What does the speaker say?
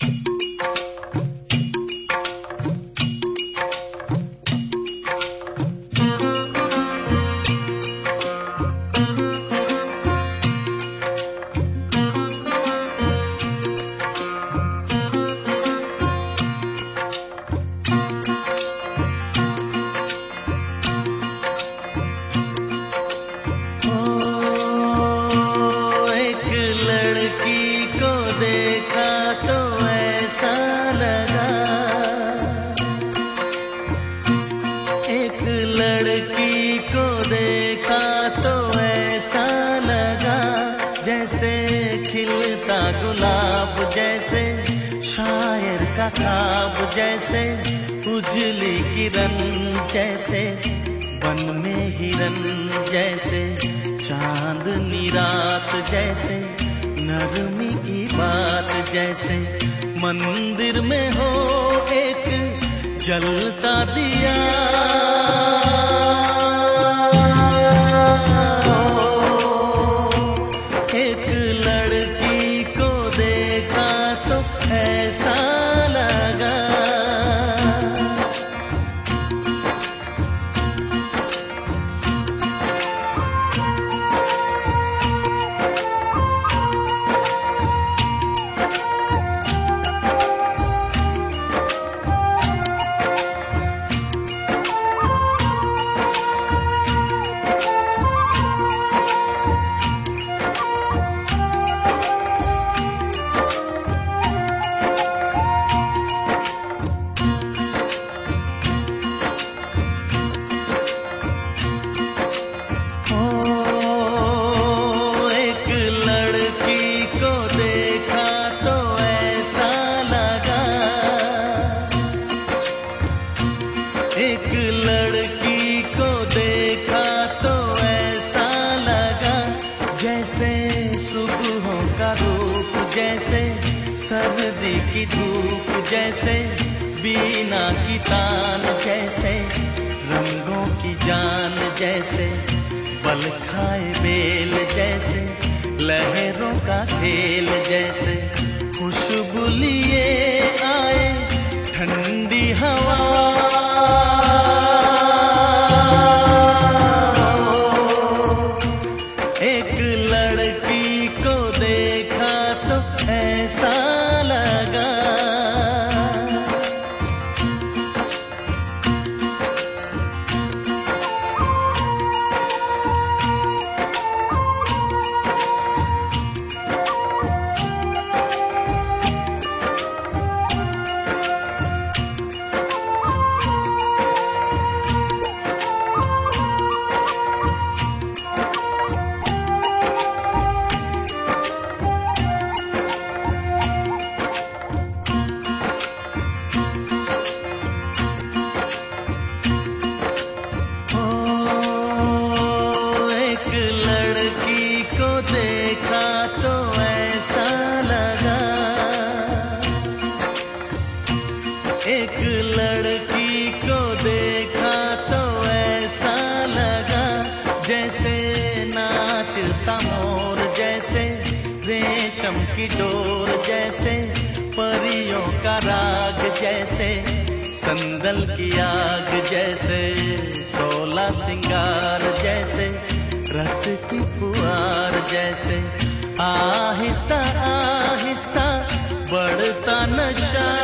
लड़की को देखा तो ऐसा लगा जैसे खिलता गुलाब, जैसे शायर का ख्वाब, जैसे उजली किरण, जैसे वन में हिरन, जैसे चांदनी रात, जैसे नरमी की बात, जैसे मंदिर में हो एक जलता दिया। एक लड़की को देखा तो ऐसा लगा। एक लड़की को देखा तो ऐसा लगा जैसे सुबहों का रूप, जैसे सर्दी की धूप, जैसे बीना की तान, जैसे रंगों की जान, जैसे बल खाए बेल, जैसे लहरों का खेल, जैसे खुशबू लिए आए ठंडी हवा। एक लड़की को देखा तो ऐसा लगा। देखा तो ऐसा लगा। एक लड़की को देखा तो ऐसा लगा जैसे नाचता मोर, जैसे रेशम की डोर, जैसे परियों का राग, जैसे संदल की आग, जैसे 16 सिंगार, जैसे रस की पुआर, जैसे आहिस्ता आहिस्ता बढ़ता नशा।